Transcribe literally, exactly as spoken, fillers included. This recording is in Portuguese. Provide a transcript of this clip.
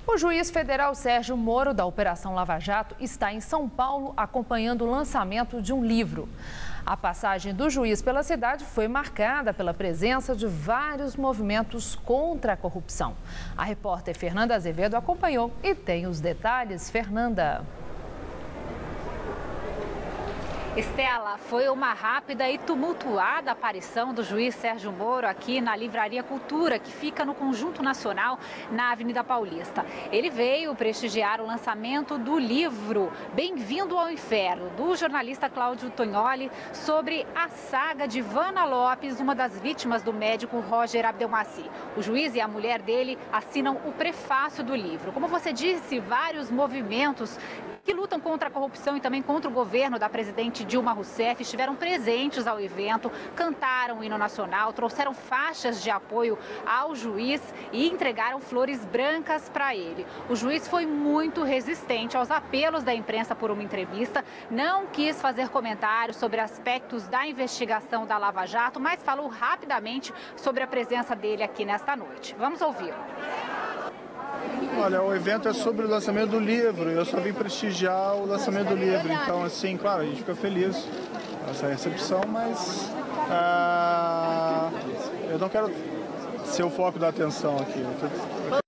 O juiz federal Sérgio Moro, da Operação Lava Jato, está em São Paulo acompanhando o lançamento de um livro. A passagem do juiz pela cidade foi marcada pela presença de vários movimentos contra a corrupção. A repórter Fernanda Azevedo acompanhou e tem os detalhes. Fernanda. Estela, foi uma rápida e tumultuada aparição do juiz Sérgio Moro aqui na Livraria Cultura, que fica no Conjunto Nacional, na Avenida Paulista. Ele veio prestigiar o lançamento do livro Bem-vindo ao Inferno, do jornalista Cláudio Tognoli, sobre a saga de Ivana Lopes, uma das vítimas do médico Roger Abdelmaci. O juiz e a mulher dele assinam o prefácio do livro. Como você disse, vários movimentos que lutam contra a corrupção e também contra o governo da presidente Dilma Rousseff estiveram presentes ao evento, cantaram o hino nacional, trouxeram faixas de apoio ao juiz e entregaram flores brancas para ele. O juiz foi muito resistente aos apelos da imprensa por uma entrevista, não quis fazer comentários sobre aspectos da investigação da Lava Jato, mas falou rapidamente sobre a presença dele aqui nesta noite. Vamos ouvir. Olha, o evento é sobre o lançamento do livro, eu só vim prestigiar o lançamento do livro, então assim, claro, a gente fica feliz com essa recepção, mas ah, eu não quero ser o foco da atenção aqui, eu